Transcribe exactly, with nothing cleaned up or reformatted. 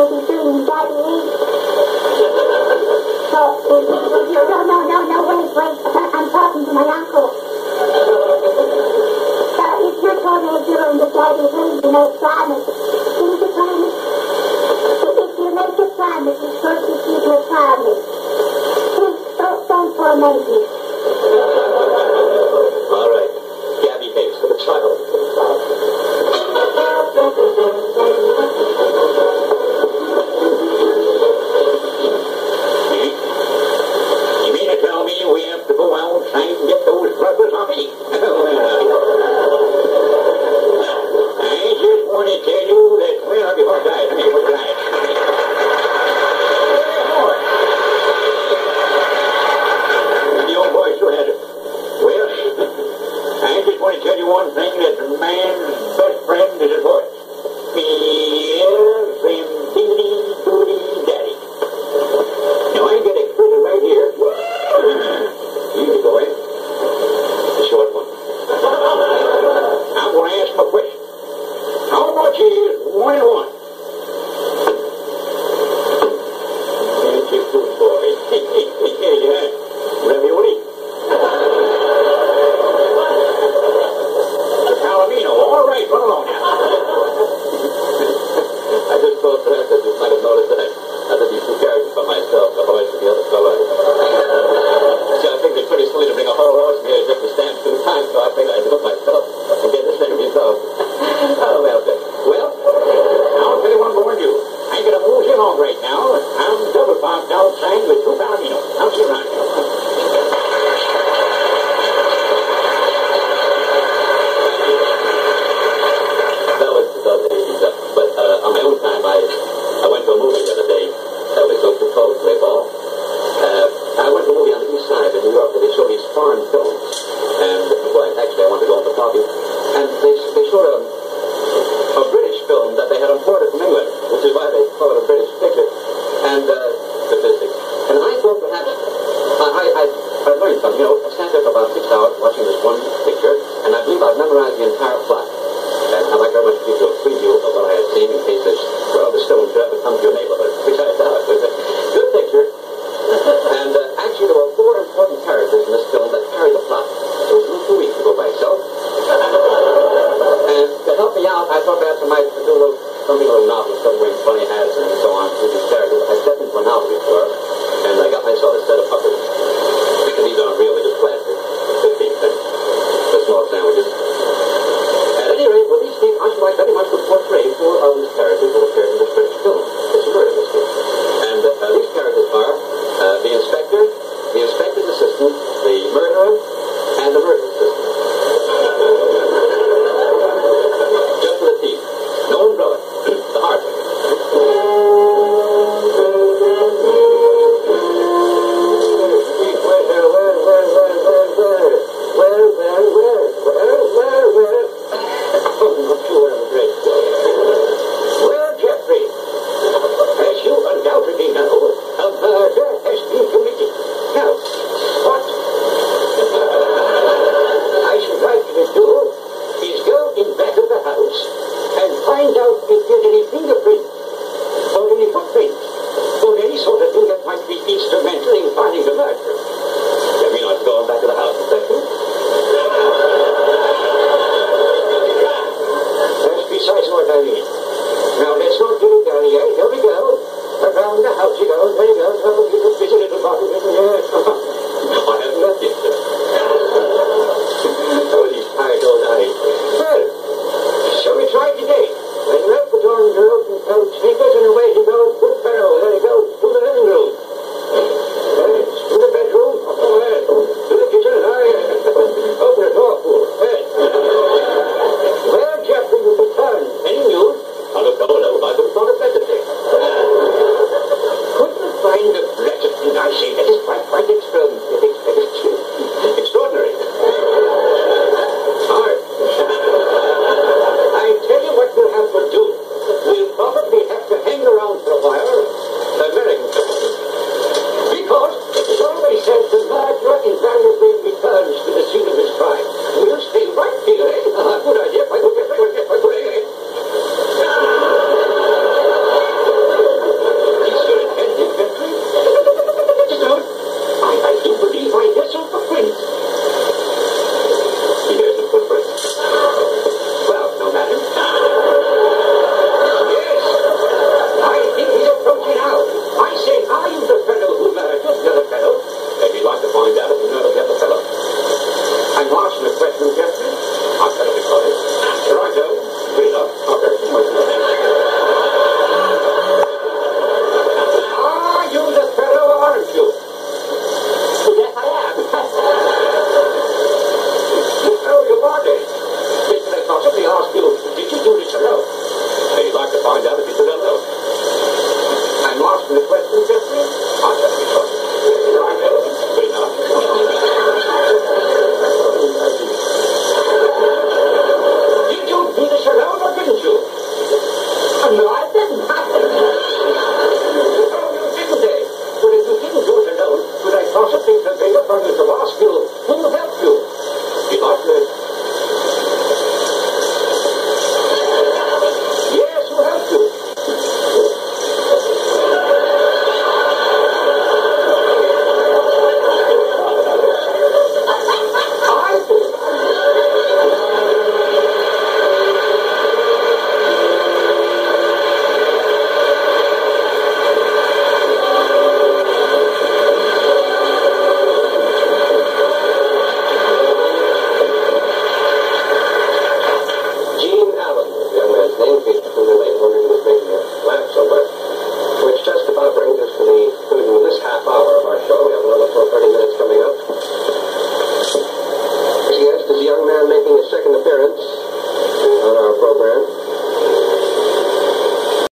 be doing Daddy eat. So, if, if you, no, no, no, no, wait, wait. I'm talking to my uncle. So, if you're totally doing the Daddy eat, you make promise. Can you promise? If you make a promise, you're supposed to keep your promise. Please, don't, don't torment me. All right. Gabby Hicks for the child. You mean to tell me we have to go outside and get those brothers off me? I just want to tell you that, well, before I die, let me put your eyes. The old boy sure had it. Well, I just want to tell you one thing, that man's best friend is his voice. Yes, indeedy, doody, daddy. Now, I get excited right here. Easy, boy. The short one. I'm going to ask him a question. How much is one and one? Thank you, good boy. Yeah, ravioli. The Palomino. All right, run along now. I just thought perhaps that you might have noticed that I had to be two characters by myself, the horse and the other fellow. See, I think it's pretty silly to bring a whole horse here just to stand two times, so I figured I'd do it myself and get this thing resolved. Oh, well, good. Well, I'll tell you what I'm going to do. I ain't going to move you along right now. I'm double parked outside with two Palominos. I'll see you around. That was the days. But uh, on my own time, I I went to a movie the other day. That was so called Play Ball. Uh, I went to a movie on the east side of New York where they show these foreign films. And, well, actually, I wanted to go on the coffee. And they, they showed a, a British film that they had imported from England, which is why they call it a British picture. And, uh, statistics. And I thought perhaps, I, I, I, I learned something. You know, I sat there for about six hours watching this one picture, and I believe I've memorized the entire plot. And I'd like very much to give you a preview of what I had seen in case this, well, the stone should ever come to your neighborhood, which I doubt. It was a good picture. And uh, actually, there were four important characters in this film that carried the plot. It was a little too weak to go by itself. And to help me out, I thought perhaps I might do a little, something a little novel, some wearing funny hats and so on, through these characters. I stepped into an asking the question, Jeffrey? I'll tell you something. Wait now. Did you do this alone or didn't you? No, I didn't. Oh, you didn't, eh? But if you didn't do it alone, could I possibly convey upon you to ask you who helped you? Did not good. Yes, who helped you? I did. Gene Allen, the young man's name, came to the late wondering he was making a laugh somewhere. Which just about brings us to the conclusion of this half hour of our show. We have another full thirty minutes coming up. This guest is a young man making his second appearance on our program.